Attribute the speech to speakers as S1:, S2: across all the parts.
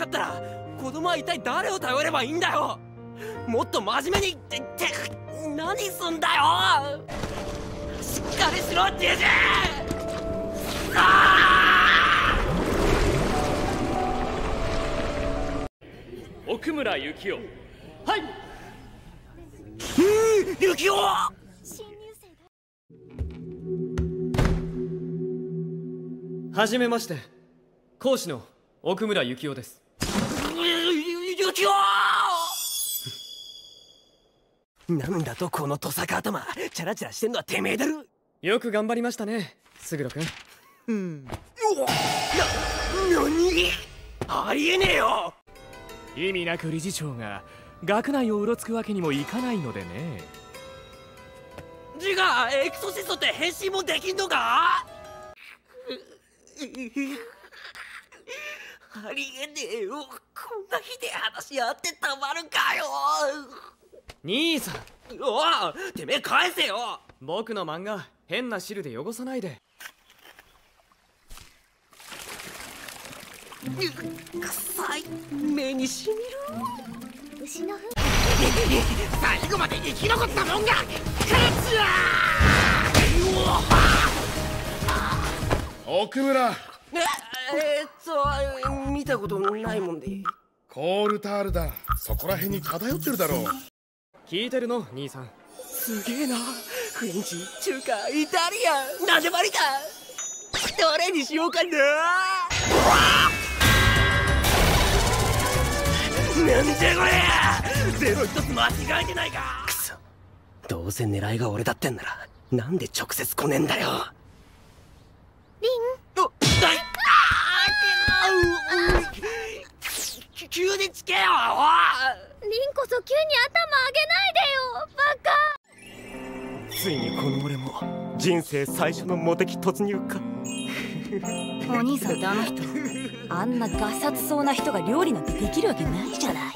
S1: ったら子供は一体誰を頼ればいいんだよ。もっと真面目にって何すんだよ。しっかりしろジジイ。
S2: 奥村幸雄。はい。
S1: 幸雄。
S3: はじめまして、講師の奥村幸雄です。
S1: 幸雄なんだとこのトサカ頭、チャラチャラしてんのはてめえだろ。
S3: よく頑張りましたね、勝呂君。
S1: 何ありえねえよ。
S2: 意味なく理事長が学内をうろつくわけにもいかないのでね。
S1: ジガエクソシストって変身もできんのか。ありえねえよ。こんな日で話し合ってたまるかよ。
S3: 兄さん、
S1: おお、てめえ返せよ。
S3: 僕の漫画変な汁で汚さないで。
S1: 臭い。目にしみる。
S4: 牛の糞。
S1: 最後まで生き残ったもんが勝つわ。
S5: 奥村。
S1: 見たことないもんで。
S5: コールタールだ。そこら辺に漂ってるだろう。
S3: 聞いてるの兄さん。
S1: すげえな。フレンチ、中華、イタリアン、なんでもありだ。どれにしようかな。なんじゃこれ。ゼロ一つ間違えてないか。くそ、どうせ狙いが俺だってんならなんで直接来ねえんだよ。
S4: リン。
S1: 急につけよ。
S4: リンこそ急に頭上げないでよ、バカ。
S1: ついにこの俺も人生最初のモテ期突入か。
S6: お兄さんってあの人、あんなガサツそうな人が料理なんてできるわけないじゃない。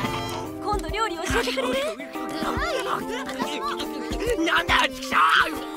S6: 今度料理教えてくれる？
S1: なんだチキショー。